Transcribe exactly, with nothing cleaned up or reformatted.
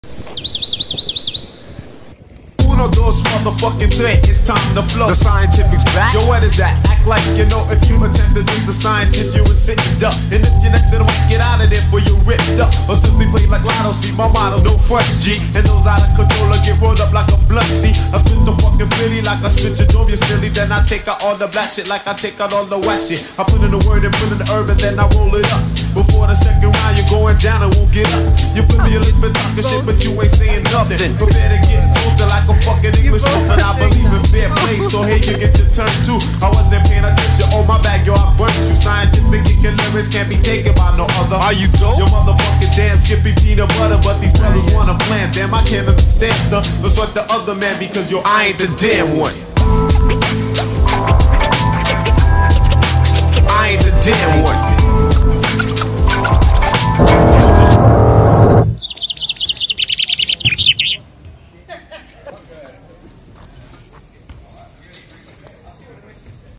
Uno, dos, motherfucking threat, it's time to flow. The scientific's back. Yo, what is that? Act like you know if you attempt to think the scientist, you were sitting duck. And if you're next to them, get out of there for you ripped up. Or simply play like Lotto, see my motto, no fronts, G. And those out of control get rolled up like a blunt, see. I spit the fucking Philly like I spit your dome, you silly. Then I take out all the black shit like I take out all the whack shit. I put in the word and put in the herb and then I roll it up. Before the second round, you're going down and won't get up. You put me a lip and talking shit, but you ain't saying nothing. Prepare to get toasted like a fucking English muffin. I believe in fair play, so here you get your turn too. I wasn't paying attention, oh my bad, yo, I burnt you. Scientific kicking lyrics can't be taken by no other. Are you dope? Your motherfucking damn Skippy peanut butter, but these brothers wanna plan. Damn, I can't understand, son. Let's sort the other man because yo, I ain't the damn one. I ain't the damn one.